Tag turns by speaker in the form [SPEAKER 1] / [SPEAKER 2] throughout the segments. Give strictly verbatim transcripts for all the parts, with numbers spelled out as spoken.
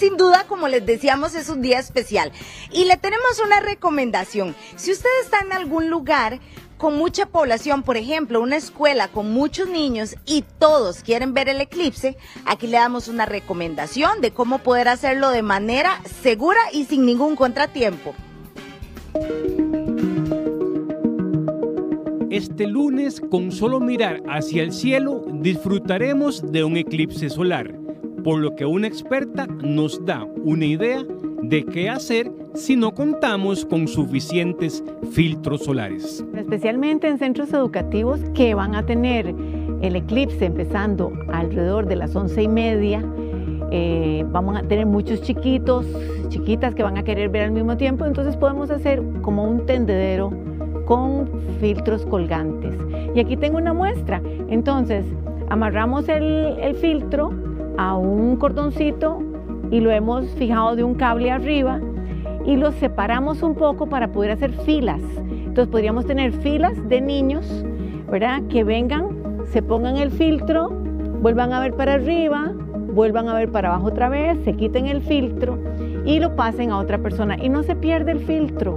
[SPEAKER 1] sin duda, como les decíamos, es un día especial. Y le tenemos una recomendación. Si usted está en algún lugar con mucha población, por ejemplo, una escuela con muchos niños y todos quieren ver el eclipse, aquí le damos una recomendación de cómo poder hacerlo de manera segura y sin ningún contratiempo.
[SPEAKER 2] Este lunes, con solo mirar hacia el cielo, disfrutaremos de un eclipse solar, por lo que una experta nos da una idea de qué hacer si no contamos con suficientes filtros solares.
[SPEAKER 3] Especialmente en centros educativos que van a tener el eclipse empezando alrededor de las once y media, eh, vamos a tener muchos chiquitos, chiquitas que van a querer ver al mismo tiempo, entonces podemos hacer como un tendedero con filtros colgantes. Y aquí tengo una muestra. Entonces, amarramos el, el filtro a un cordoncito y lo hemos fijado de un cable arriba y lo separamos un poco para poder hacer filas. Entonces podríamos tener filas de niños, ¿verdad? Que vengan, se pongan el filtro, vuelvan a ver para arriba, vuelvan a ver para abajo otra vez, se quiten el filtro y lo pasen a otra persona y no se pierde el filtro.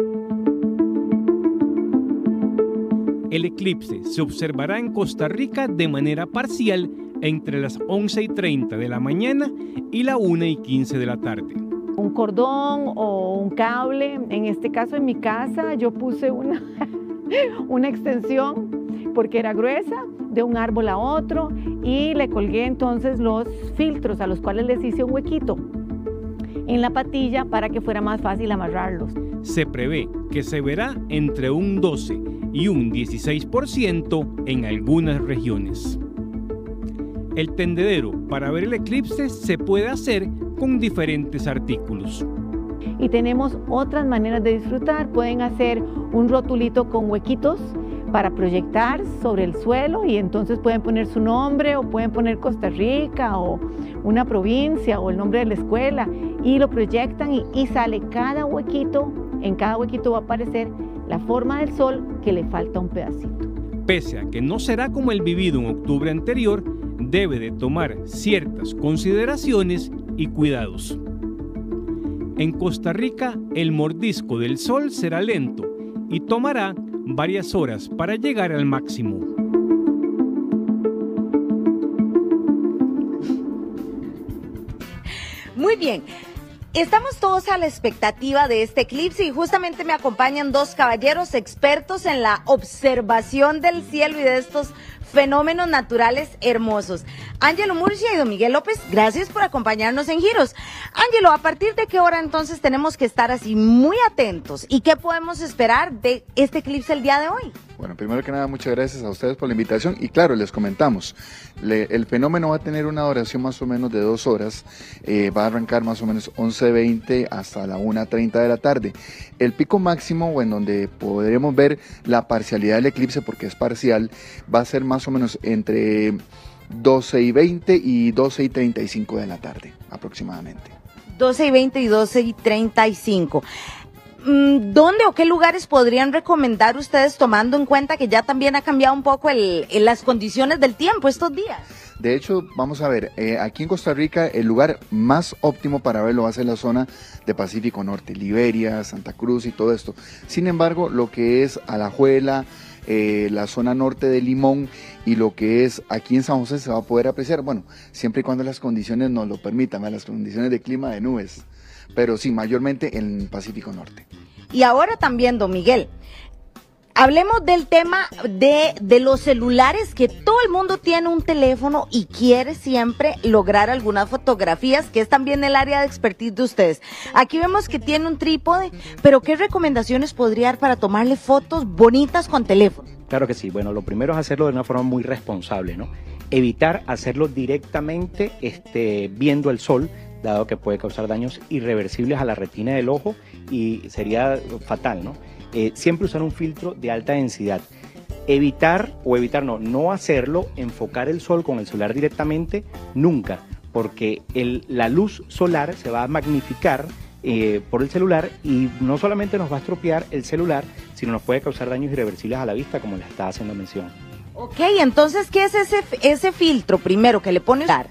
[SPEAKER 2] El eclipse se observará en Costa Rica de manera parcial entre las once y treinta de la mañana y la una y quince de la tarde.
[SPEAKER 3] Un cordón o un cable, en este caso en mi casa yo puse una, una extensión porque era gruesa, de un árbol a otro, y le colgué entonces los filtros a los cuales les hice un huequito en la patilla para que fuera más fácil amarrarlos.
[SPEAKER 2] Se prevé que se verá entre un doce y un dieciséis por ciento en algunas regiones. El tendedero para ver el eclipse se puede hacer con diferentes artículos.
[SPEAKER 3] Y tenemos otras maneras de disfrutar. Pueden hacer un rotulito con huequitos para proyectar sobre el suelo y entonces pueden poner su nombre o pueden poner Costa Rica o una provincia o el nombre de la escuela y lo proyectan y, y sale cada huequito. En cada huequito va a aparecer la forma del sol que le falta un pedacito.
[SPEAKER 2] Pese a que no será como el vivido en octubre anterior, debe de tomar ciertas consideraciones y cuidados. En Costa Rica, el mordisco del sol será lento y tomará varias horas para llegar al máximo.
[SPEAKER 1] Muy bien. Estamos todos a la expectativa de este eclipse y justamente me acompañan dos caballeros expertos en la observación del cielo y de estos fenómenos naturales hermosos. Ángelo Murcia y don Miguel López, gracias por acompañarnos en Giros. Ángelo, ¿a partir de qué hora entonces tenemos que estar así muy atentos? ¿Y qué podemos esperar de este eclipse el día de hoy?
[SPEAKER 4] Bueno, primero que nada, muchas gracias a ustedes por la invitación y claro, les comentamos, le, el fenómeno va a tener una duración más o menos de dos horas, eh, va a arrancar más o menos once veinte hasta la una treinta de la tarde. El pico máximo, o en donde podremos ver la parcialidad del eclipse, porque es parcial, va a ser más o menos entre doce y veinte y doce y treinta y cinco de la tarde aproximadamente. doce
[SPEAKER 1] y veinte y doce y treinta y cinco. ¿Dónde o qué lugares podrían recomendar ustedes tomando en cuenta que ya también ha cambiado un poco el, el, las condiciones del tiempo estos días?
[SPEAKER 4] De hecho, vamos a ver, eh, aquí en Costa Rica el lugar más óptimo para verlo va a ser la zona de Pacífico Norte, Liberia, Santa Cruz y todo esto. Sin embargo, lo que es Alajuela, eh, la zona norte de Limón y lo que es aquí en San José se va a poder apreciar, bueno, siempre y cuando las condiciones nos lo permitan, ¿verdad? Las condiciones de clima de nubes, pero sí, mayormente en Pacífico Norte.
[SPEAKER 1] Y ahora también, don Miguel, hablemos del tema de, de los celulares, que todo el mundo tiene un teléfono y quiere siempre lograr algunas fotografías, que es también el área de expertise de ustedes. Aquí vemos que tiene un trípode, pero ¿qué recomendaciones podría dar para tomarle fotos bonitas con teléfono?
[SPEAKER 5] Claro que sí. Bueno, lo primero es hacerlo de una forma muy responsable, ¿no? Evitar hacerlo directamente este, viendo el sol, dado que puede causar daños irreversibles a la retina del ojo y sería fatal, ¿no? Eh, siempre usar un filtro de alta densidad. Evitar, o evitar no, no hacerlo, enfocar el sol con el celular directamente, nunca, porque el, la luz solar se va a magnificar eh, por el celular y no solamente nos va a estropear el celular, sino nos puede causar daños irreversibles a la vista, como les estaba haciendo mención.
[SPEAKER 1] Ok, entonces, ¿qué es ese, ese filtro primero que le pone?
[SPEAKER 5] Okay.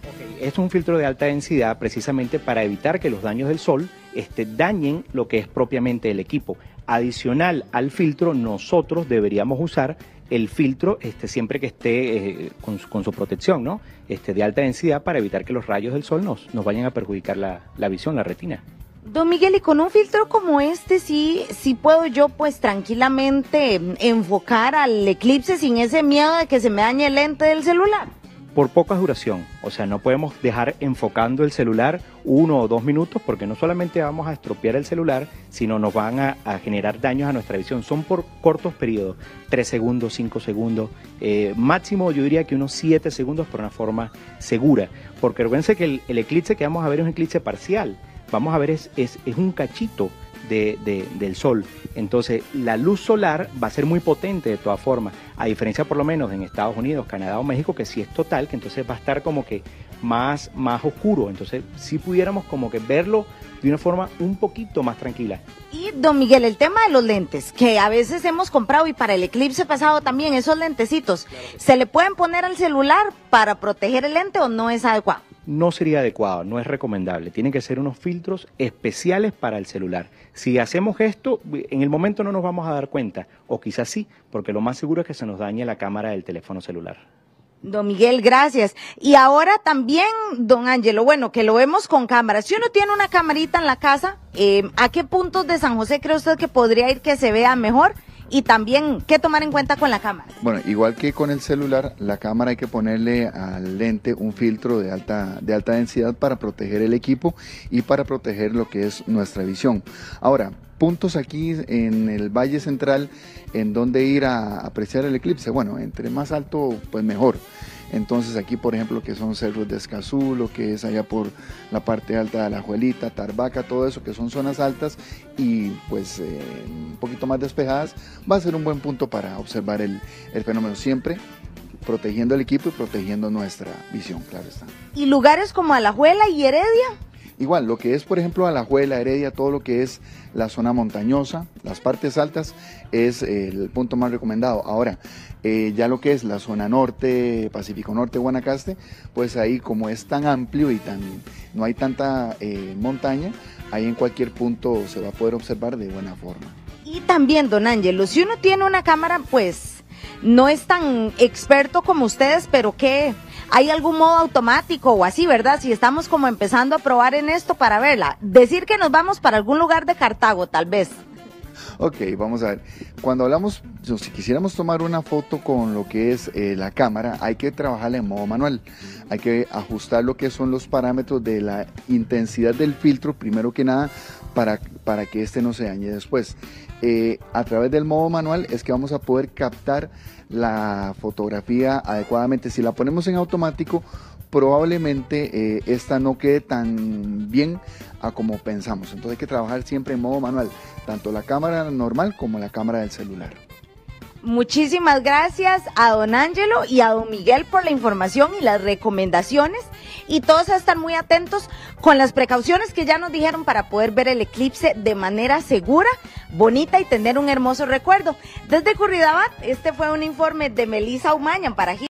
[SPEAKER 5] esto es un filtro de alta densidad precisamente para evitar que los daños del sol este, dañen lo que es propiamente el equipo. Adicional al filtro, nosotros deberíamos usar el filtro este, siempre que esté eh, con, su, con su protección, ¿no? Este, de alta densidad para evitar que los rayos del sol nos, nos vayan a perjudicar la, la visión, la retina.
[SPEAKER 1] Don Miguel, y con un filtro como este, sí, sí puedo yo pues tranquilamente enfocar al eclipse sin ese miedo de que se me dañe el lente del celular.
[SPEAKER 5] Por poca duración, o sea, no podemos dejar enfocando el celular uno o dos minutos porque no solamente vamos a estropear el celular, sino nos van a, a generar daños a nuestra visión. Son por cortos periodos, tres segundos, cinco segundos, eh, máximo yo diría que unos siete segundos por una forma segura, porque recuérdense que el, el eclipse que vamos a ver es un eclipse parcial, vamos a ver es, es, es un cachito de, de, del sol, entonces la luz solar va a ser muy potente de todas formas, a diferencia por lo menos en Estados Unidos, Canadá o México, que sí es total, que entonces va a estar como que más, más oscuro, entonces sí pudiéramos como que verlo de una forma un poquito más tranquila.
[SPEAKER 1] Y don Miguel, el tema de los lentes, que a veces hemos comprado y para el eclipse pasado también, esos lentecitos, ¿se le pueden poner al celular para proteger el lente o no es adecuado?
[SPEAKER 5] No sería adecuado, no es recomendable. Tienen que ser unos filtros especiales para el celular. Si hacemos esto, en el momento no nos vamos a dar cuenta, o quizás sí, porque lo más seguro es que se nos dañe la cámara del teléfono celular.
[SPEAKER 1] Don Miguel, gracias. Y ahora también, don Ángelo, bueno, que lo vemos con cámaras. Si uno tiene una camarita en la casa, eh, ¿a qué puntos de San José cree usted que podría ir que se vea mejor? Y también, ¿qué tomar en cuenta con la cámara?
[SPEAKER 4] Bueno, igual que con el celular, la cámara hay que ponerle al lente un filtro de alta, de alta densidad para proteger el equipo y para proteger lo que es nuestra visión. Ahora, puntos aquí en el Valle Central en donde ir a apreciar el eclipse. Bueno, entre más alto, pues mejor. Entonces aquí, por ejemplo, que son cerros de Escazú, lo que es allá por la parte alta de Alajuelita, Tarbaca, todo eso, que son zonas altas y pues eh, un poquito más despejadas, va a ser un buen punto para observar el, el fenómeno, siempre protegiendo el equipo y protegiendo nuestra visión, claro está.
[SPEAKER 1] ¿Y lugares como Alajuela y Heredia?
[SPEAKER 4] Igual, lo que es, por ejemplo, Alajuela, Heredia, todo lo que es la zona montañosa, las partes altas, es el punto más recomendado. Ahora, eh, ya lo que es la zona norte, Pacífico Norte, Guanacaste, pues ahí como es tan amplio y tan no hay tanta eh, montaña, ahí en cualquier punto se va a poder observar de buena forma.
[SPEAKER 1] Y también, don Ángelo, si uno tiene una cámara, pues no es tan experto como ustedes, pero que hay algún modo automático o así, ¿verdad? Si estamos como empezando a probar en esto para verla. Decir que nos vamos para algún lugar de Cartago, tal vez.
[SPEAKER 4] Ok, vamos a ver. Cuando hablamos, si quisiéramos tomar una foto con lo que es eh, la cámara, hay que trabajarla en modo manual. Hay que ajustar lo que son los parámetros de la intensidad del filtro, primero que nada, para, para que este no se dañe después. Eh, a través del modo manual es que vamos a poder captar la fotografía adecuadamente. Si la ponemos en automático, probablemente eh, esta no quede tan bien a como pensamos. Entonces hay que trabajar siempre en modo manual, tanto la cámara normal como la cámara del celular.
[SPEAKER 1] Muchísimas gracias a don Ángelo y a don Miguel por la información y las recomendaciones, y todos están muy atentos con las precauciones que ya nos dijeron para poder ver el eclipse de manera segura, bonita y tener un hermoso recuerdo. Desde Curridabat, este fue un informe de Melissa Umaña para